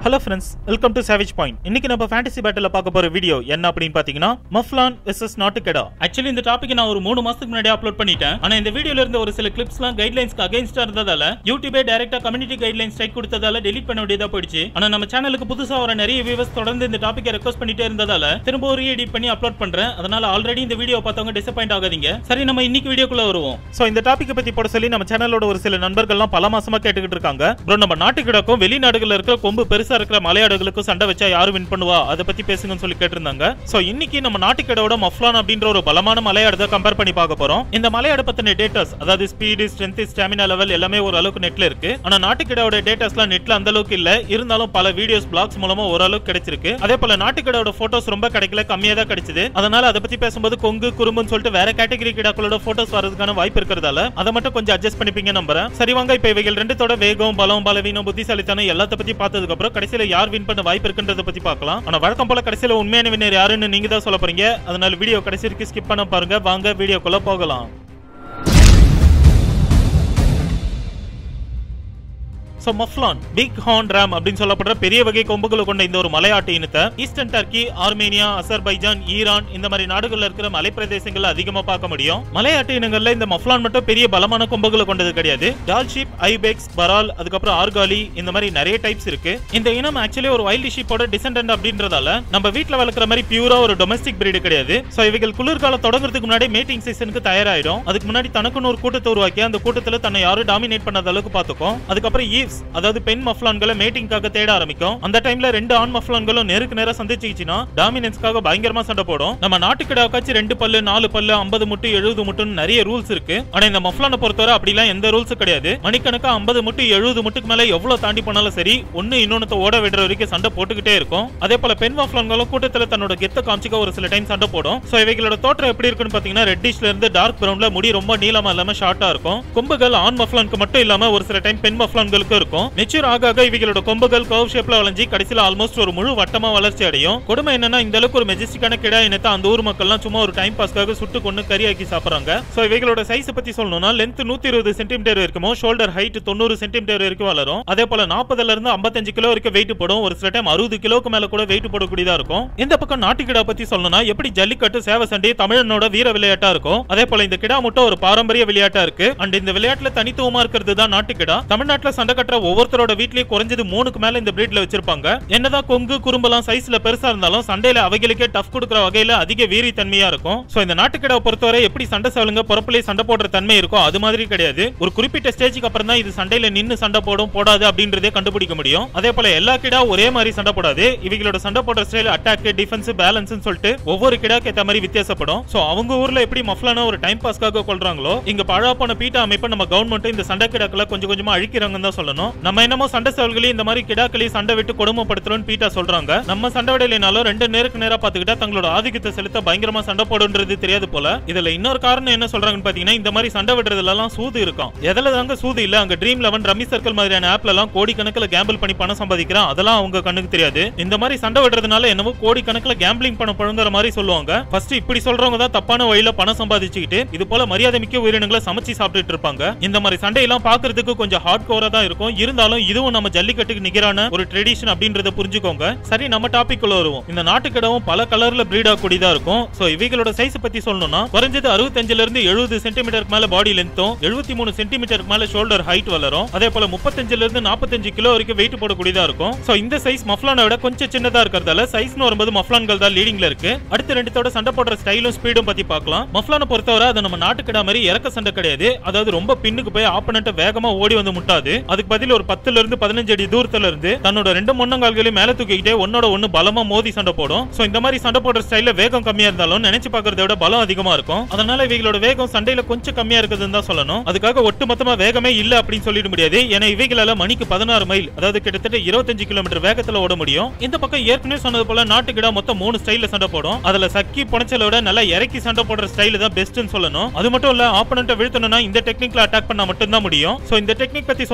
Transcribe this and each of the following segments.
Hello friends, welcome to Savage Point. இன்னைக்கு நம்ம fantasy பேட்டில்ல பார்க்க போற வீடியோ என்ன அப்படினு பாத்தீங்கன்னா மஃப்லான் வெர்சஸ் நாட்டுக்கடா. ஆக்சுவலி இந்த டாபிக் நான் ஒரு 3 மாசத்துக்கு முன்னாடி அப்லோட் பண்ணிட்டேன். ஆனா இந்த வீடியோல இருந்த ஒரு சில கிளிப்ஸ்லாம் கைட்லைன்ஸ்க்கு அகைன்ஸ்டா இருந்ததால யூடியூபே டைரக்ட்டா கம்யூனிட்டி கைட்லைன்ஸ் ஸ்ட்ரைக் கொடுத்ததால டெலீட் பண்ண வேண்டியதா போயிடுச்சு. ஆனா நம்ம சேனலுக்கு புதுசா வர நிறைய வியூவர்ஸ் தொடர்ந்து இந்த டாபிக்கை ரெக்வெஸ்ட் பண்ணிட்டே இருந்ததால திரும்ப ஒரு எடிட் பண்ணி அப்லோட் பண்றேன். அதனால ஆல்ரெடி இந்த வீடியோ பார்த்தவங்க டிசப்பாயிண்ட் ஆகாதீங்க. சரி, நம்ம இன்னைக்கு வீடியோக்குள்ள வருவோம். சோ இந்த டாபிக்கை பத்தி போட சொல்லி நம்ம சேனலோட ஒரு சில நண்பர்கள்லாம் பல மாசமா கேட்டுக்கிட்டு இருக்காங்க. ப்ரோ, நம்ம நாட்டுக்கடாக்கும் வெளிநாடுகள்ல இருக்கிற கொம்பு பெருசா இருக்கிற மலையாடுகளுக்கு சண்டை வச்சா யாரு வின் பண்ணுவா, அத பத்தி பேசுங்கன்னு சொல்லி கேட்டிருந்தாங்க. சோ இன்னைக்கு நம்ம நாட்டுக்கடாவோட மஃப்லான் அப்படின்ற ஒரு பலமான மலையாடுத கம்பேர் பண்ணி பார்க்க போறோம். இந்த மலையாடு பத்தின டேட்டாஸ், அதாவது ஸ்பீட், ஸ்ட்ரென்த், ஸ்டாமினா லெவல் எல்லாமே ஒரு அளவுக்கு நெட்ல இருக்கு. ஆனா நாட்டுக்கடாவோட டேட்டாஸ்லாம் நெட்ல அந்த அளவுக்கு இல்ல. இருந்தாலும் பல வீடியோஸ் பிளாக்ஸ் மூலமா ஓரளவுக்கு கிடைச்சிருக்கு. அதே போல நாட்டுக்கடாவோட போட்டோஸ் ரொம்ப கிடைக்கல, கம்மியா தான் கிடைச்சது. அதனால அதை பத்தி பேசும்போது கொங்கு, குறும்புன்னு சொல்லிட்டு வேற கேட்டகரி கிடாக்களோட போட்டோஸ் வரதுக்கான வாய்ப்பு இருக்கிறதால அதை மட்டும் கொஞ்சம் அட்ஜஸ்ட் பண்ணிப்பீங்க நம்புறேன். சரி வாங்க, இப்ப இவைகள் ரெண்டுத்தோட வேகம், பலம், பலவீனம், புத்திசாலித்தனம் எல்லாத்த பத்தி பார்த்ததுக்கு அப்புறம் கடைசியில யார் வின் பண்ண வாய்ப்பு இருக்குன்றத பத்தி பார்க்கலாம். ஆனா வழக்கம் போல கடைசியில உண்மையான வின்னர் யாருன்னு நீங்க தான் சொல்ல போறீங்க. அதனால வீடியோ கடைசி வரைக்கும் ஸ்கிப் பண்ண பாருங்க. வாங்க வீடியோக்குள்ள போகலாம். So mouflon big horn ram அப்படின்னு சொல்லப்படுற பெரிய வகை கொம்புகளை கொண்ட இந்த ஒரு மலையாட்டு இனத்தை eastern Turkey, Armenia, Azerbaijan, Iran இந்த மாதிரி நாடுகள்ல இருக்கிற மலை பிரதேசங்கள்ல அதிகமா பார்க்க முடியும். மலையாட்டு இனங்கள்ல இந்த மஃப்லான் மட்டும் பெரிய பலமான கொம்புகளை கொண்டது கிடையாது. டால்ஷிப், ஐபெக்ஸ், பரால், அதுக்கப்புறம் ஆர்காலி இந்த மாதிரி நிறைய டைப்ஸ் இருக்கு. இந்த இனம் ஆக்சுவலி ஒரு வைல்ட் ஷீப்போட டிசெண்டன்ட் அப்படின்றதால நம்ம வீட்ல வளர்க்குற மாதிரி பியூரா ஒரு டொமஸ்டிக் பிரீடு கிடையாது. சோ இவைகள் குளிர்காலம் தொடங்குறதுக்கு முன்னாடி மேட்டிங் சீசனுக்கு தயாராயிடும். அதுக்கு முன்னாடி தனக்குன்னு ஒரு கூட்டத்தை உருவாக்கி அந்த கூட்டத்துல தன்னை யாரும் டாமினேட் பண்ணாத அளவுக்கு பாத்துக்கும். அதுக்கப்புறம் ஈவ்ஸ், அதாவது பெண் மஃப்லான்களை மேட்டிங்காக தேட ஆரம்பிக்கும். அந்த டைம்ல ரெண்டு ஆண் மஃப்லான்களும் நேருக்கு நேரா சந்திச்சுச்சுனா டாமினன்ஸ்க்காக பயங்கரமா சண்டை போடும். நம்ம நாட்டுக்கடாவுக்காச்சு 2 பல்லு, 4 பல்லு, 50 முட்டு, 70 முட்டுன்னு நிறைய ரூல்ஸ் இருக்கு. ஆனா இந்த மஃப்லானை பொறுத்தவரை அப்படிலாம் எந்த ரூல்ஸும் கிடையாது. மணிக்கணக்கா 50 முட்டு, 70 முட்டுக்கு மேல எவ்வளவு தாண்டி போனாலும் சரி, ஒன்னு இன்னொன்னு ஓட விடுற வரைக்கும் சண்டை போட்டுக்கிட்டே இருக்கும். அதே போல பெண் மஃப்லான்களும் கூட்டத்துல தன்னோட கெத்த காமிச்சிக்க ஒரு சில டைம் சண்டை போடும். சோ இவைகளோட தோற்றம் எப்படி இருக்குன்னு பாத்தீங்கன்னா, ரெட்டிஷ்ல இருந்து டார்க் பிரவுன்ல, முடி ரொம்ப நீளமா இல்லாம ஷார்ட்டா இருக்கும். கொம்புகள் ஆண் மஃப்லானுக்கு மட்டும் இல்லாம ஒரு சில டைம் பெண் மஃப்லான்களுக்கு இருக்கும். மெச்சூர் ஆக இவைகளோட கொம்புகள் கர்வ் ஷேப்ல வளைஞ்சி கடைசில ஆல்மோஸ்ட் ஒரு முழு வட்டமா வளர்ச்சி அடையும். கொடுமை என்னன்னா, இந்த அளவுக்கு ஒரு மெஜஸ்டிக்கான கிடா இனத்தை அந்த ஊர் மக்கள்லாம் சும்மா ஒரு டைம் பாஸ்க்காக சுட்டு கொண்டு கறியாக்கி சாப்பிடுறாங்க. சோ இவைகளோட சைஸ் பத்தி சொல்லணும்னா, லென்த் 120 சென்டிமீட்டர் இருக்குமோ, ஷோல்டர் ஹைட் 90 சென்டிமீட்டர் வரைக்கும் வளரும். அதே போல 40ல இருந்து 55 கிலோ வரைக்கும் வெயிட் போடும். ஒரு சில டைம் 60 கிலோக்கு மேல கூட வெயிட் போடக்கூடியதா இருக்கும். இந்த பக்கம் நாட்டுக்கிடா பத்தி சொல்லணும்னா, எப்படி ஜல்லிக்கட்டு, சேவ சண்டை தமிழனோட வீர விளையாட்டா இருக்கும், அதே போல இந்த கிடா மட்டும் ஒரு பாரம்பரிய விளையாட்டா இருக்கு. அண்ட் இந்த விளையாட்டுல தனித்துவமா இருக்கிறது தான் நாட்டுக்கிடா. தமிழ்நாட்டுல சண்டை கட்டுற ஒவ்வொருத்தரோட வீட்லயே குறைஞ்சது 3க்கு மேல இந்த பிரீட்ல வச்சிருப்பாங்க. என்னதான் கொங்கு, குறும்பெல்லாம் சைஸ்ல பெருசா இருந்தாலும் சண்டையில அவைகளுக்கே டஃப் கொடுக்கிற வகையில அதிக வீரி தன்மையா இருக்கும். சோ இந்த நாட்டுக்கிடாவை பொறுத்தவரை எப்படி சண்டை சேவலுங்க பொறப்புலயே சண்டை போடுற தன்மை இருக்கும், அது மாதிரி கிடையாது. ஒரு குறிப்பிட்ட ஸ்டேஜுக்கு அப்புறம் தான் இது சண்டையில நின்னு சண்டை போடும் போடாது அப்படின்றதே கண்டுபிடிக்க முடியும். அதே போல எல்லா கிடா ஒரே மாதிரி சண்டை போடாது. இவங்களோட சண்டை போடுற ஸ்டைல் அட்டாக், டிஃபென்ஸ், பேலன்ஸ் சொல்லிட்டு ஒவ்வொரு கிடாக்கு ஏத்த மாதிரி வித்தியாசப்படும். சோ அவங்க ஊர்ல எப்படி மஃப்லான ஒரு டைம் பாஸ்க்காக கொள்றாங்களோ, இங்க பழாப்பான பீட்டா அமைப்பு நம்ம கவர்மெண்ட் இந்த சண்டை கிடாக்களை கொஞ்சம் கொஞ்சமா அழிக்கிறாங்கன்னு தான் சொல்லணும். நம்ம என்னமோ சண்டை சேவல்களே இந்த மாதிரி கிடாக்களி சண்டை விட்டு கொடுமைப்படுத்துறோம்னு பீட்டா சொல்றாங்க. நம்ம சண்டை விடலைனாலும் ரெண்டு நேருக்கு நேரா பாத்துக்கிட்டா தங்களோட ஆதிக்கத்தை செலுத்த பயங்கரமா சண்டை போடுன்றது தெரியாது போல. இதுல இன்னொரு காரணம் என்ன சொல்றாங்கன்னு பாத்தீங்கன்னா, இந்த மாதிரி சண்டை விடுறதுல எல்லாம் சூது இருக்கும். எதுல தாங்க சூது இல்ல, அங்க ட்ரீம் 11, ரம்மி சர்க்கிள் மாதிரியான ஆப்ல எல்லாம் கோடிக்கணக்கில் கேம்பிள் பண்ணி பணம் சம்பாதிக்கிறான். அதெல்லாம் அவங்க கண்ணுக்கு தெரியாது. இந்த மாதிரி சண்டை விடுறதுனால என்னவோ கோடிக்கணக்கில் கேம்பிளிங் பணம் பழங்குற மாதிரி சொல்லுவாங்க. ஃபர்ஸ்ட் இப்படி சொல்றவங்க தான் தப்பான வழியில பணம் சம்பாதிச்சுக்கிட்டு இது போல மரியாதை மிக்க உயிரினங்களை சமைச்சு சாப்பிட்டுட்டு இருப்பாங்க. இந்த மாதிரி சண்டையெல்லாம் பாக்குறதுக்கு கொஞ்சம் ஹார்ட் கோரா தான் இருக்கும். இருந்தாலும் இதுவும் நம்ம ஜல்லிக்கட்டுக்கு நிகரான ஒரு ட்ரெடிஷன் அப்படின்றத புரிஞ்சுக்கோங்க. சரி, நம்ம டாபிக் உள்ள வருவோம். இந்த நாட்டுக்கிடாவும் பல கலர்ல பிரீட் ஆகக்கூடியதா இருக்கும். சோ இவைகளோட சைஸ் பத்தி சொல்லணும்னா, குறைஞ்சது 65ல இருந்து 70 சென்டிமீட்டருக்கு மேல பாடி லென்த்தும், 73 சென்டிமீட்டருக்கு மேல ஷோல்டர் ஹைட் வளரும். அதே போல 35ல இருந்து 45 கிலோ வரைக்கும் வெயிட் போடக்கூடியதா இருக்கும். சோ இந்த சைஸ் மஃப்லானை விட கொஞ்சம் சின்னதா இருக்கிறதால சைஸ்னு வரும்போது மஃப்லான்கள் தான் லீடிங்ல இருக்கு. அடுத்து ரெண்டுத்தோட சண்டை போடுற ஸ்டைலும் ஸ்பீடும் பத்தி பார்க்கலாம். மஃப்லானை பொறுத்தவரை அது நம்ம நாட்டுக்கிடா மாதிரி இறக்க சண்டை கிடையாது. அதாவது ரொம்ப பின்னுக்கு போய் ஆப்பனன்ட் வேகமா ஓடி வந்து முட்டாது. அதுக்கு பதில் ஒரு 10ல இருந்து 15 அடி தூரத்துல இருந்து தன்னோட ரெண்டு முன்னங்கால்களையும் மேல தூக்கிக்கிட்டே ஒன்னோட ஒன்னு பலமா மோதி சண்டை போடும். சோ இந்த மாதிரி சண்டை போடுற ஸ்டைல்ல வேகம் கம்மியா இருந்தாலும் நினைச்சு பாக்குறத விட பலம் அதிகமா இருக்கும். அதனால இவைகளோட வேகம் சண்டையில கொஞ்சம் கம்மியா இருக்குதுன்னு தான் சொல்லணும். அதுக்காக ஒட்டுமொத்தமா வேகமே இல்ல அப்படின்னு சொல்லிட முடியாது. ஏன்னா இவைகளால மணிக்கு 16 மைல், அதாவது கிட்டத்தட்ட 25 கிலோமீட்டர் வேகத்துல ஓட முடியும். இந்த பக்கம் ஏற்கனவே சொன்னது போல நாட்டுக்கிடா மொத்தம் 3 ஸ்டைல்ல சண்டை போடும். அதுல சக்கி புனைச்சலோட நல்லா இறக்கி சண்டை போடுற ஸ்டைல் தான் பெஸ்ட்னு சொல்லணும். அது மட்டும் இல்ல, ஆப்பனன்ட்ட வீழ்த்தணும்னா இந்த டெக்னிக்ல அட்டாக் பண்ணா மட்டும் தான் முடியும். சோ இந்த டெக்னிக் பத்தி சொல்லணும்னா,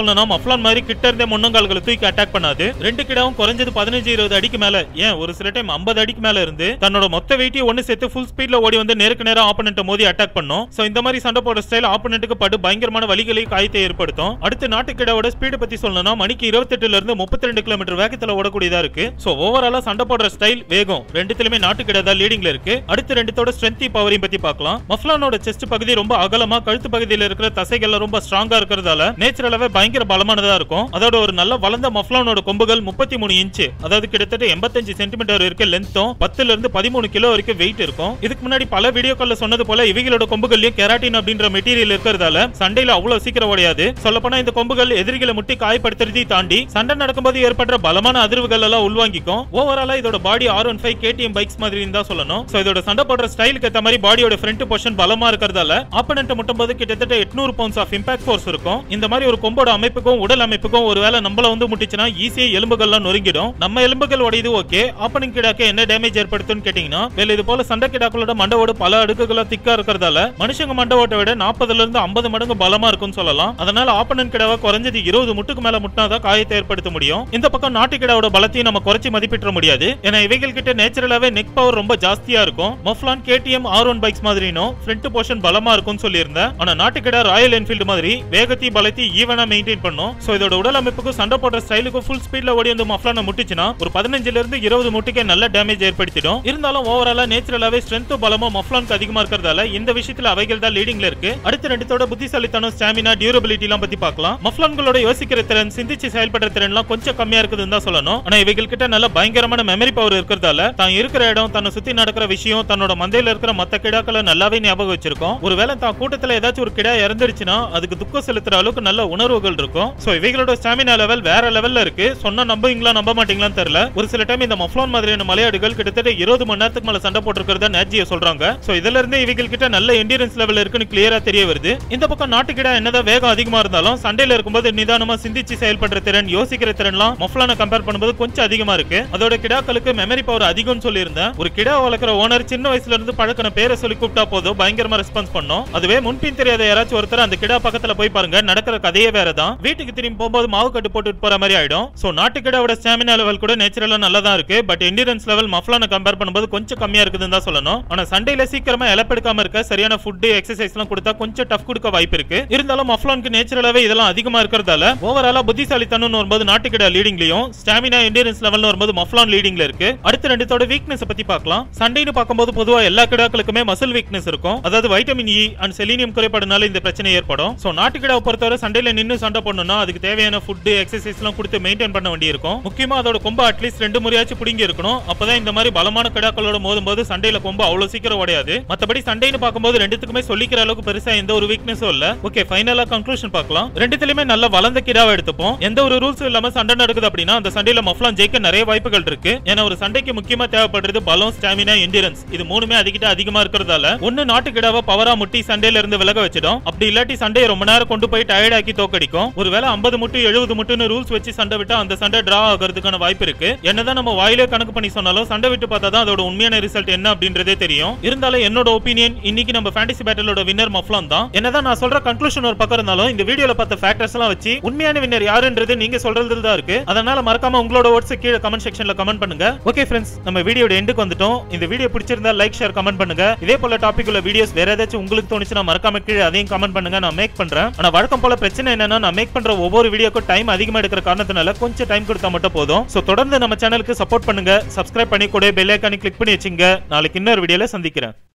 மஃப்லான் மாதிரி கிட்ட இருந்தே முன்னங்கால்களை தூக்கி அட்டாக் பண்ணாது. ரெண்டு கிடாவும் குறைஞ்சது 15-20 அடிக்கு மேல, ஏன் ஒரு சில டைம் 50 அடிக்கு மேல இருந்து தன்னோட மொத்த வெயிட்டையும் ஒன்னு சேர்த்து ஃபுல் ஸ்பீட்ல ஓடி வந்து நேருக்கு நேரா ஆப்போனன்ட் மோதி அட்டாக் பண்ணும். சோ இந்த மாதிரி சண்டை போடுற ஸ்டைல் ஆப்போனன்ட்க்கு படு பயங்கரமான வலிகளை காயத்தை ஏற்படுத்தும். அடுத்து நாட்டுக்கிடாவோட ஸ்பீட் பத்தி சொல்லணும்னா மணிக்கு 28 ல இருந்து 32 கிலோமீட்டர் வேகத்துல ஓடக்கூடியதா இருக்கு. சோ ஓவராலா சண்டை போடுற ஸ்டைல் வேகம் ரெண்டுத்திலுமே நாட்டுக்கிடா தான் லீடிங்ல இருக்கு. அடுத்து ரெண்டுத்தோட ஸ்ட்ரென்த் பவரையும் பத்தி பார்க்கலாம். மஃப்லானோட செஸ்ட் பகுதி ரொம்ப அகலமா, கழுத்து பகுதியில் இருக்கிற தசைகள் ரொம்ப ஸ்ட்ராங்கா இருக்கிறதால நேச்சுரலாவே பயங்கர பலமானதா இருக்கும். அதோட ஒரு நல்ல வளர்ந்த மஃப்லானோட கொம்புகள் 33 இன்ச், அதாவது கிட்டத்தட்ட 85 சென்டிமீட்டர் இருக்க லென்த்தும் 10 ல இருந்து 13 கிலோ வரைக்கும் வெயிட் இருக்கும். இதுக்கு முன்னாடி பல வீடியோக்கள்ல சொன்னது போல இவைகளோட கொம்புகள்லயும் கெராட்டின் அப்படின்ற மெட்டீரியல் இருக்கிறதால சண்டையில அவ்வளவு சீக்கிரம் உடையாது. சொல்லப்போனா இந்த கொம்புகள் எதிரிகளை முட்டி காயப்படுத்துறதை தாண்டி சண்டை நடக்கும்போது ஏற்படுற பலமான அதிர்வுகள் எல்லாம் உள்வாங்கிக்கும். ஓவராலா இதோட பாடி R15 KTM பைக்ஸ் மாதிரி தான் சொல்லணும். சோ இதோட சண்டை போடுற ஸ்டைலுக்கு ஏத்த மாதிரி பாடியோட ஃப்ரண்ட் பொசிஷன் பலமா இருக்கிறதால ஆப்போனன்ட் முட்டும்போது கிட்டத்தட்ட 800 பவுண்ட்ஸ் ஆஃப் இம்பாக்ட் ஃபோர்ஸ் இருக்கும். இந்த மாதிரி ஒரு கொம்போட அமைப்புக்கும் உடல் அமைப்புக்கும் ஒருவேளை நம்மள வந்து முட்டிச்சுனா ஈஸியா எலும்புகள்லாம் நொறுங்கிடும். நம்ம எலும்புகள் உடையுது ஓகே, ஆப்போனன்ட் கிடாக்கு என்ன டேமேஜ் ஏற்படுத்தும்னு கேட்டீங்கன்னா, வேலை இது போல சண்டை கிடாக்களோட மண்டவோட பல அடுக்குகளா திக்கா இருக்கிறதால மனுஷங்க மண்டவோட்டை விட 40 ல இருந்து 50 மடங்கு பலமா இருக்கும்னு சொல்லலாம். அதனால ஆப்போனன்ட் கிடாவை குறைஞ்சது 20 முட்டுக்கு மேல முட்டினாதான் காயத்தை ஏற்படுத்த முடியும். இந்த பக்கம் நாட்டு கிடாவோட பலத்தையும் நம்ம குறைச்சி மதிப்பிட முடியாது. ஏன்னா இவைகள் கிட்ட நேச்சுரலாவே நெக் பவர் ரொம்ப ஜாஸ்தியா இருக்கும். மஃப்லான் KTM R1 பைக்ஸ் மாதிரினும் ஃப்ரண்ட் போர்ஷன் பலமா இருக்கும்னு சொல்லியிருந்தேன். ஆனா நாட்டுக்கிடா ராயல் என்ஃபீல்டு மாதிரி வேகத்தையும் பலத்தையும் ஈவனா மெயின்டைன் பண்ணும். சோ இதோட உடல் அமைப்புக்கும் சண்டை போடுற ஸ்டைலுக்கும் ஃபுல் ஸ்பீட்ல ஓடி வந்து மஃப்லானை முட்டிச்சுனா ஒரு 15 ல இருந்து 20 முட்டுக்கே நல்ல டேமேஜ் ஏற்படுத்திடும். இருந்தாலும் ஓவராலா நேச்சுரலாவே ஸ்ட்ரென்த்தும் பலமும் மஃப்லானுக்கு அதிகமா இருக்கிறதால இந்த விஷயத்துல அவைகள் தான் லீடிங்ல இருக்கு. அடுத்த ரெண்டுத்தோட புத்திசாலித்தனம், ஸ்டாமினா, டியூரபிலிட்டி எல்லாம் பத்தி பார்க்கலாம். மஃப்லான்களோட யோசிக்கிற திறன், சிந்திச்சு செயல்படுற திறன் எல்லாம் கொஞ்சம் கம்மியா இருக்குதுன்னு தான் சொல்லணும். ஆனா இவைகள் கிட்ட நல்ல பயங்கரமான மெமரி பவர் இருக்கிறதால தான் இருக்கிற இடம், தன்னை சுத்தி நடக்கிற விஷயம், தன்னோட மந்தையில இருக்கிற மத்த கிடாக்களை நல்லாவே ஞாபகம் வச்சிருக்கும். ஒருவேளை தான் கூட்டத்துல ஏதாச்சும் ஒரு கிடா இறந்துருச்சுன்னா அதுக்கு துக்கம் செலுத்துற அளவுக்கு நல்ல உணர்வுகள் இருக்கும். சோ இவைகளோட ஸ்டாமினா லெவல் வேற லெவல்ல இருக்கு. சொன்னா நம்புவீங்களா நம்ப மாட்டீங்களான்னு தெரியல. ஒரு சில டைம் இந்த மஃப்லான் மாதிரியான மலையாடுகள் கிட்டத்தட்ட 20 மணி நேரத்துக்கு மேல சண்டை போட்டுருக்கிறதா நேஜியா சொல்றாங்க. சோ இதுல இருந்து இவைகள் கிட்ட நல்ல எண்டியரன்ஸ் லெவல் இருக்குன்னு கிளியரா தெரிய வருது. இந்த பக்கம் நாட்டுக்கிடா என்னதான் வேகம் அதிகமா இருந்தாலும் சண்டையில இருக்கும்போது நிதானமா சிந்திச்சு செயல்படுற திறன், யோசிக்கிற திறன்லாம் மஃப்லானை கம்பேர் பண்ணும்போது கொஞ்சம் அதிகமா இருக்கு. அதோட கிடாக்களுக்கு மெமரி பவர் அதிகம்னு சொல்லியிருந்தேன். ஒரு கிடா வளர்க்குற ஓனர் சின்ன வயசுல இருந்து பழக்கின பேரை சொல்லி கூப்பிட்டா போதும் பயங்கரமா ரெஸ்பான்ஸ் பண்ணும். அதுவே முன்பின் தெரியாத யாராச்சும் ஒருத்தர் அந்த கிடா பக்கத்துல போய் பாருங்க, நடக்கிற கதையே வேறதான். வீட்டுக்கு திரும்பி போகும்போது மாவு கட்டு போட்டுட்டு போற மாதிரி ஆயிடும். சோ நாட்டுக்கிடாவோட ஸ்டாமினா லெவல் கூட நேச்சுரலா நல்லா தான் இருக்கு. பட் எண்டியரன்ஸ் லெவல் மஃப்லானை கம்பேர் பண்ணும்போது கொஞ்சம் கம்மியா இருக்குதுன்னு தான் சொல்லணும். ஆனா சண்டையில சீக்கிரமா இழப்பெடுக்காம இருக்க சரியான ஃபுட், எக்ஸசைஸ் எல்லாம் கொடுத்தா கொஞ்சம் டஃப் கொடுக்க வாய்ப்பு இருக்கு. இருந்தாலும் மஃப்லானுக்கு நேச்சுரலாவே இதெல்லாம் அதிகமா இருக்கிறதால ஓவராலா புத்திசாலித்தனம் வரும்போது நாட்டுக்கிடா லீடிங்லயும், ஸ்டாமினா, எண்டியரன்ஸ் லெவல்ல வரும்போது மஃப்லான் லீடிங்ல இருக்கு. அடுத்த ரெண்டுத்தோட வீக்னஸ் பத்தி பார்க்கலாம். சண்டைன்னு பார்க்கும்போது பொதுவா எல்லா கிடாக்களுக்குமே மசில் வீக்னஸ் இருக்கும். அதாவது வைட்டமின் இ அண்ட் செலினியம் குறைபாடுனால இந்த பிரச்சனை ஏற்படும். சோ நாட்டுக்கிடாவை பொறுத்தவரை சண்டையில நின்னு சண்டை பண்ணனும்னா அதுக்கு தேவையான ஃபுட், எக்ஸசைஸ் எல்லாம் கொடுத்து மெயின்டைன் பண்ண வேண்டி இருக்கும். முக்கியமா அதோட கொம்பு அட்லீஸ்ட் 2 முறையாச்சும் புடிங்கி இருக்கணும். அப்பதான் இந்த மாதிரி பலமான கிடாக்களோட மோதும்போது சண்டையில கொம்பு அவ்வளவு சீக்கிரம் உடையாது. மத்தபடி சண்டைன்னு பார்க்கும்போது ரெண்டுத்துக்குமே சொல்லிக்கிற அளவுக்கு பெருசா எந்த ஒரு வீக்னஸும் இல்ல. ஓகே, ஃபைனலா கன்க்ளூஷன் பார்க்கலாம். ரெண்டுத்திலுமே நல்ல வளர்ந்த கிடாவை எடுத்துப்போம். எந்த ஒரு ரூல்ஸும் இல்லாம சண்டை நடக்குது அப்படின்னா அந்த சண்டையில மஃப்லான் ஜெயிக்க நிறைய வாய்ப்புகள் இருக்கு. ஏன்னா ஒரு சண்டைக்கு முக்கியமா தேவைப்படுறது பலம், ஸ்டாமினா, எண்டியரன்ஸ். இது மூணுமே அதிகிட்ட அதிகமா இருக்கிறதால ஒன்னு நாட்டுக்கிடாவை பவரா முட்டி சண்டையில இருந்து விலக வச்சிடும். அப்படி இல்லாட்டி சண்டையை ரொம்ப நேரம் கொண்டு போய் டயர்ட் ஆக்கி தோக்கடிக்கும். ஒருவேளை 50 முட்டு 70 முட்டுன்னு ரூல்ஸ் வச்சு சண்டை விட்டா அந்த சண்டை டிரா ஆகிறதுக்கான வாய்ப்பு இருக்கு. என்னதான் நம்ம வாயிலே கணக்கு பண்ணி சொன்னாலும் சண்டை விட்டு பார்த்தா தான் அதோட உண்மையான ரிசல்ட் என்ன அப்படின்றதே தெரியும். இருந்தாலும் என்னோட ஒப்பீனியன் இன்னைக்கு நம்ம ஃபேண்டசி பேட்டலோட வின்னர் மஃப்லான் தான். என்னதான் நான் சொல்ற கன்க்ளூஷன் ஒரு பக்கம் இருந்தாலும் இந்த வீடியோல பார்த்த ஃபேக்டர்ஸ் எல்லாம் வச்சு உண்மையான வின்னர் யாருன்றது நீங்க சொல்றதுல தான் இருக்கு. அதனால மறக்காம உங்களோட ஓட்ஸ் கீழ கமெண்ட் செக்ஷன்ல கமெண்ட் பண்ணுங்க. ஓகே ஃப்ரெண்ட்ஸ், நம்ம வீடியோட எண்டுக்கு வந்துட்டோம். இந்த வீடியோ பிடிச்சிருந்தா லைக், ஷேர், கமெண்ட் பண்ணுங்க. இதே போல டாபிக் உள்ள வீடியோஸ் வேற ஏதாச்சும் உங்களுக்கு தோணுச்சுனா மறக்காம கீழ அதையும் கமெண்ட் பண்ணுங்க, நான் மேக் பண்றேன். ஆனா வழக்கம் போல பிரச்சனை என்னன்னா நான் மேக் பண்ற ஒவ்வொரு வீடியோக்கும் டைம் அதிகமா எடுக்கிற காரணத்தினால கொஞ்சம் டைம் கொடுத்தா மட்டும் போதும். சோ தொடர்ந்து நம்ம சேனலுக்கு சப்போர்ட் பண்ணுங்க, சப்ஸ்கிரைப் பண்ணி கூட பெல் ஐகானை கிளிக் பண்ணி வச்சுங்க. நாளைக்கு இன்னொரு வீடியோல சந்திக்கிறேன்.